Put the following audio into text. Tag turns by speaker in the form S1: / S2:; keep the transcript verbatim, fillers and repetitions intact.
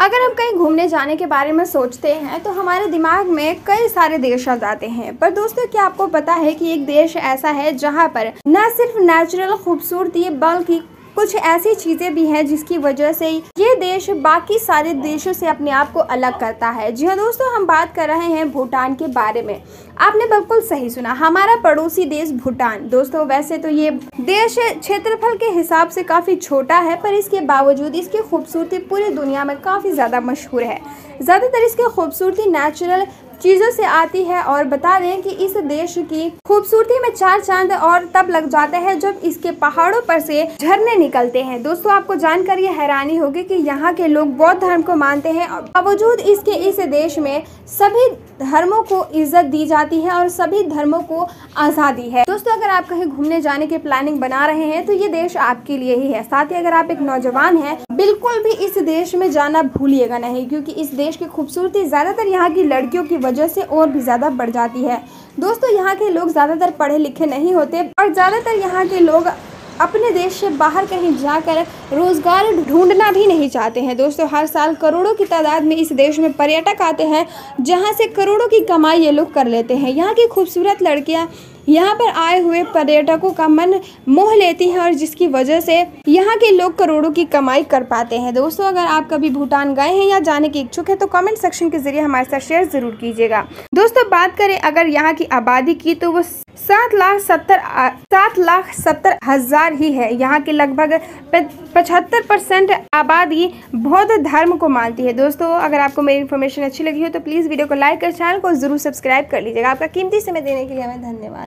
S1: अगर हम कहीं घूमने जाने के बारे में सोचते हैं तो हमारे दिमाग में कई सारे देश आ जाते हैं। पर दोस्तों, क्या आपको पता है कि एक देश ऐसा है जहां पर न सिर्फ नेचुरल खूबसूरती बल्कि कुछ ऐसी चीज़ें भी हैं जिसकी वजह से ये देश बाकी सारे देशों से अपने आप को अलग करता है। जी हाँ दोस्तों, हम बात कर रहे हैं भूटान के बारे में। आपने बिल्कुल सही सुना, हमारा पड़ोसी देश भूटान। दोस्तों, वैसे तो ये देश क्षेत्रफल के हिसाब से काफ़ी छोटा है, पर इसके बावजूद इसकी खूबसूरती पूरी दुनिया में काफ़ी ज़्यादा मशहूर है। ज़्यादातर इसकी खूबसूरती नेचुरल चीज़ों से आती है और बता दें कि इस देश की खूबसूरती में चार चांद और तब लग जाते हैं जब इसके पहाड़ों पर से झरने निकलते हैं। दोस्तों, आपको जानकर ये हैरानी होगी कि यहाँ के लोग बौद्ध धर्म को मानते हैं और बावजूद इसके इस देश में सभी धर्मों को इज्जत दी जाती है और सभी धर्मों को आज़ादी है। दोस्तों, अगर आप कहीं घूमने जाने की प्लानिंग बना रहे हैं तो ये देश आपके लिए ही है। साथ ही अगर आप एक नौजवान हैं, बिल्कुल भी इस देश में जाना भूलिएगा नहीं, क्योंकि इस देश की खूबसूरती ज़्यादातर यहाँ की लड़कियों की वजह से और भी ज़्यादा बढ़ जाती है। दोस्तों, यहाँ के लोग ज़्यादातर पढ़े लिखे नहीं होते और ज़्यादातर यहाँ के लोग अपने देश से बाहर कहीं जाकर रोजगार ढूंढना भी नहीं चाहते हैं। दोस्तों, हर साल करोड़ों की तादाद में इस देश में पर्यटक आते हैं, जहां से करोड़ों की कमाई ये लोग कर लेते हैं। यहाँ की खूबसूरत लड़कियां यहाँ पर आए हुए पर्यटकों का मन मोह लेती हैं और जिसकी वजह से यहाँ के लोग करोड़ों की कमाई कर पाते हैं। दोस्तों, अगर आप कभी भूटान गए हैं या जाने के इच्छुक हैं तो कमेंट सेक्शन के जरिए हमारे साथ शेयर जरूर कीजिएगा। दोस्तों, बात करें अगर यहाँ की आबादी की तो वो सात लाख सत्तर सात लाख सत्तर हजार ही है। यहाँ की लगभग पचहत्तर परसेंट आबादी बौद्ध धर्म को मानती है। दोस्तों, अगर आपको मेरी इन्फॉर्मेशन अच्छी लगी हो तो प्लीज़ वीडियो को लाइक कर चैनल को जरूर सब्सक्राइब कर लीजिएगा। आपका कीमती समय देने के लिए हमें धन्यवाद।